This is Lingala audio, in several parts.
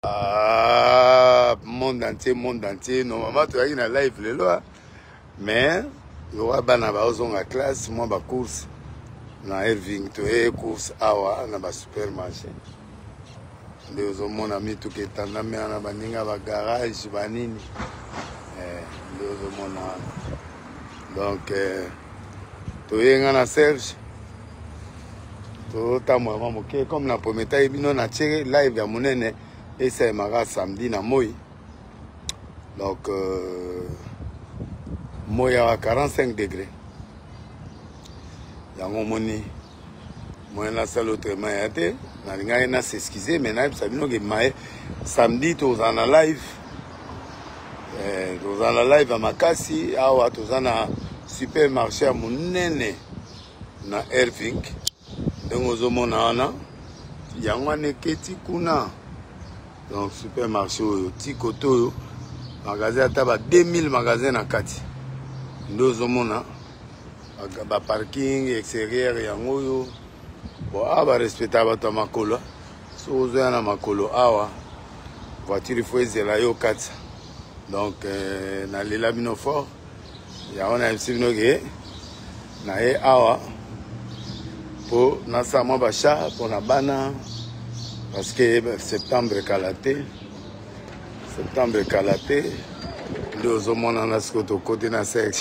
Monde entier. Normalement, tu as une live le loi. Mais, il y aura une classe, moi, ma course. Dans Irving, tu as une course awa, dans un supermarché. Mon ami, tout est en ami, on a un garage, banini. Donc, tu es un Serge. Comme la première fois, on a tiré live à Monene et c'est un samedi na Moi. Donc, Moi à 45 degrés. Il y a un moment moi na salle autrement été, na s'excuser mais na sabino que samedi tu en live. Tu en live à Makasi, awa tu en supermarché à Monene na Irving. Donc, il y a un petit kuna. Donc, supermarché, petit côté, magasin, il y a 2000 magasins à Kati. Nous avons un parking extérieur, il y a un respecter à Makolo. Si vous avez un Makolo, voiture, il faut essayer au Kati. Donc, dans les labino fort, il y a un MC Nogué, pour Nassama Bacha, pour la bana, parce que septembre calaté, nous avons un ascoto côté na sexe.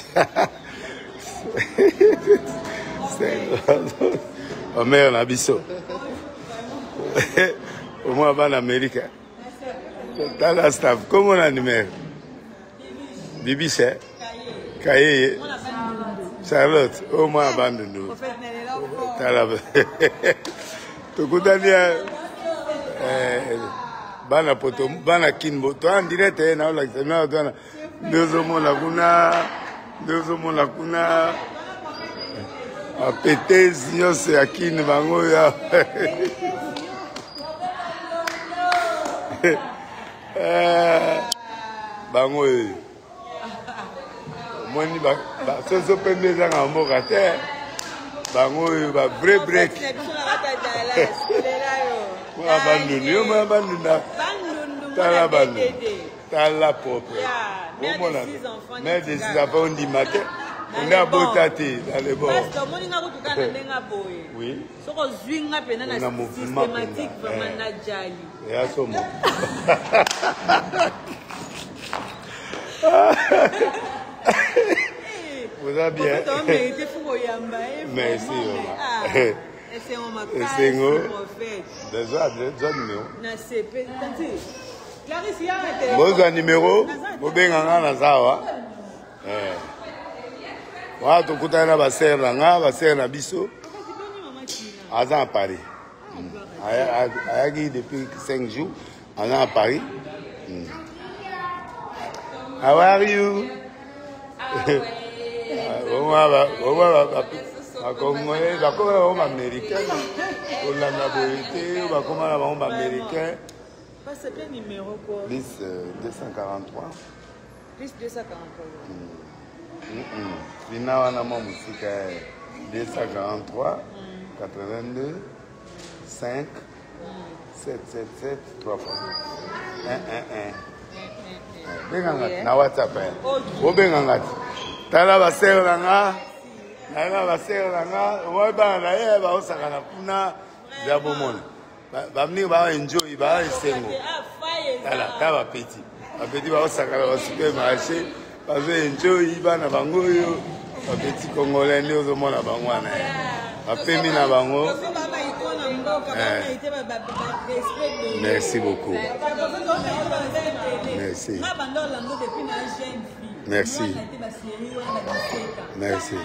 Au meilleur na biso. Au moins en Amérique. Dans la staff, comment on a numéro? Bibi c'est Kaye. Charlotte, au moins abandonne-nous. Bana poto bana kinbo to en direct na la sema to na ndozo mona kuna apetez nyose akini bango ya bango moni ba so pembe za ngambo kate bango ba vrai break Tala propre. Mais des enfants on dit matin, on a beau tâter dans les bords. Oui. On a mouvement systématique vraiment Nadjali. Et à ce moment. Vous avez bien. Merci. C'est un numéro. Vous avez un zawa. Tu as un bassin à Bisso. À Paris. Depuis 5 jours. À Paris. How are you? Congolais, on va américain, on a la américain. C'est quel numéro quoi? Plus 243. Plus 243. Fina wana mo musika 243 82 5 777 3 fois. 1 Benganga na WhatsApp. O benganga. Tala ba sera nga. Nana ba sera nga, o ba na ye ba osakana kuna ya bomona. Ba mni ba enjoy ba esengo. Tala petit. Ba petit ba osakana ba supermarché, ba enjoy ba na bango yo. Ba petit congolais ndio ozomona bango na ye. Ba pemi na bango. Merci beaucoup. Merci. Merci. Merci.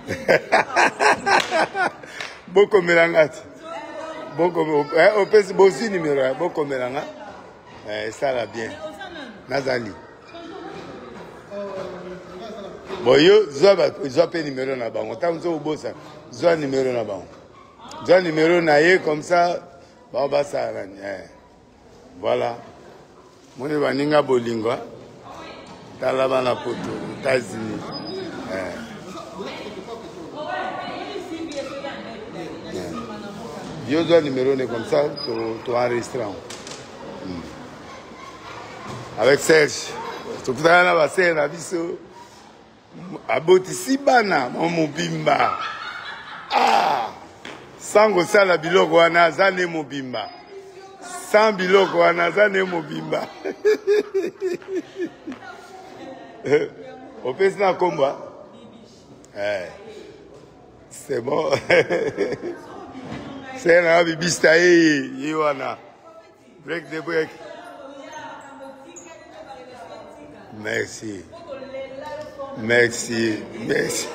Beaucoup mélangate. Beaucoup au pèse aussi numéro beaucoup mélanga. Ça va bien. Nazali. Bon yo zo pas numéro na bango. Tant zo bossa. Zo numéro na bango. Zo numéro na ye comme ça ba ça voilà. Moni baninga bolingwa. Talaba na poto États-Unis. Yo dois numéro comme ça, tu enregistres. avec Serge. Tokutana na basere na biso. Abotisi bana mobimba. Ah! Sango sala biloko wana zane mobimba. Sans biloko wana zane mobimba. Opesi na komba. C'est bon. C'est un bibista Yoana. Break the break. Merci. Merci. Merci.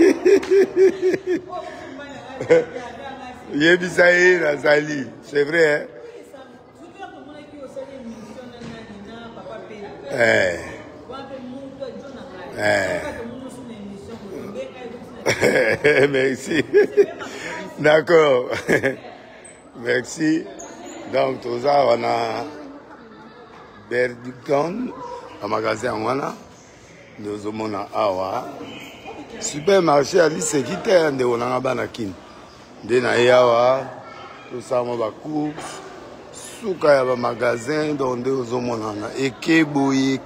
Yebisa Nazali. C'est vrai, hein? Merci. D'accord. Merci. Donc, tout ça, on a Berducon, un magasin, nous avons Awa. Supermarché, Ali, c'est qui t'es de Onangabanakin. De Nayawa, tout ça, on va course. Souka ya magasin, donc nous avons Ekeboye.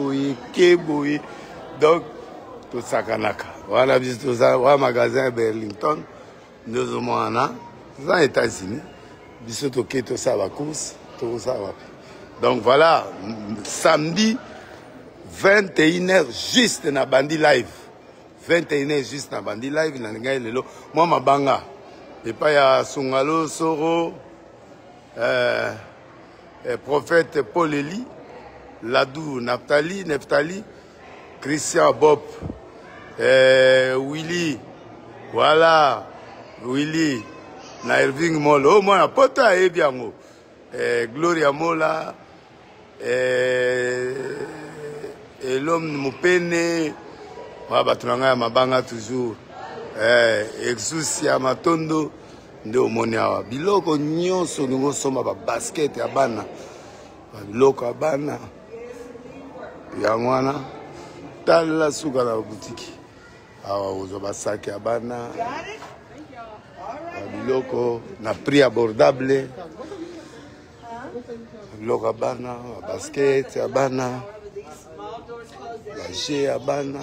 Donc, tout ça, Kanaka. Voilà, tout ça, on magasin Burlington. Nous avons aux États-Unis. Tout ça va course, tout ça va. Donc voilà, samedi 21h juste na Bandi Live. 21h juste na Bandi Live na ngai lelo. Moi mabanga. Et pas ya Sungalo Soro, prophète Paul Eli, Ladou Neftali, Christian Bob, Willy, voilà, Willy. Na Irving Molo, oh moi pota ebiango, Gloria Mola, l'homme Mupene, batunanga mabanga toujours, Exousia Matondo, nde omoniawa. Biloko nyonso ngo soma ba basket ya bana, biloko ya bana, ya mwana, tala suka na boutique, awa uzo basaki ya bana. Biloko na prix abordable. Biloko abana, basket abana, jeu abana,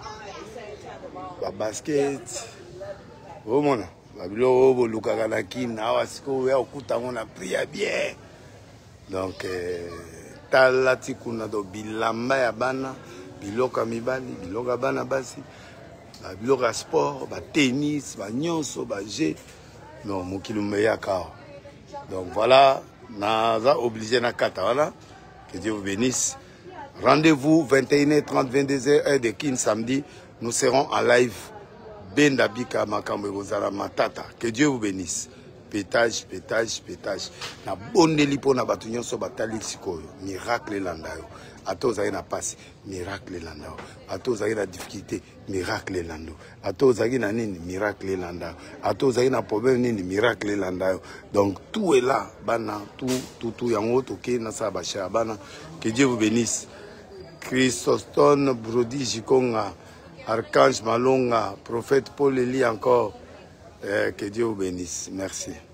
basket. Omona, biloko bolukaka na kina awa siko ya okutango na prix ya bien. Donc tala tikuna do bilamba ya bana, biloko mibali, biloko bana basi. Biloko sport, tennis, nyonso, jeu. Non, mon kilomètre cao. Donc voilà, naza obligé na kata, voilà. Que Dieu vous bénisse. Rendez-vous 21h30, 22h, heure de Kin samedi. Nous serons en live. Benda Bika Makambo Gozala Matata. Que Dieu vous bénisse. Pétage. Na bondeli po na batu nyonso batali sikoyo. Miracle landayo. Ato zaki na pasi, miracle landao. Ato zaki na difficulté, miracle landao. Ato zaki na nini, miracle landao. Ato zaki na problème nini, miracle landao. Donc tout est là, bana, tout yango toke na sa bacha bana. Que Dieu vous bénisse. Chrysostone Brody Jikonga, Archange Malonga, prophète Paul Eli encore. Que Dieu vous bénisse. Merci.